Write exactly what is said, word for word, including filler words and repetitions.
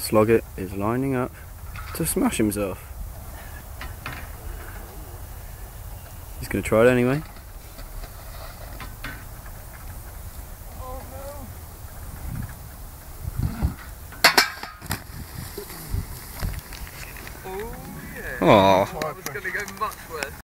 Sloggett is lining up to smash himself. He's going to try it anyway. Oh yeah. Oh. I was going to go much worse.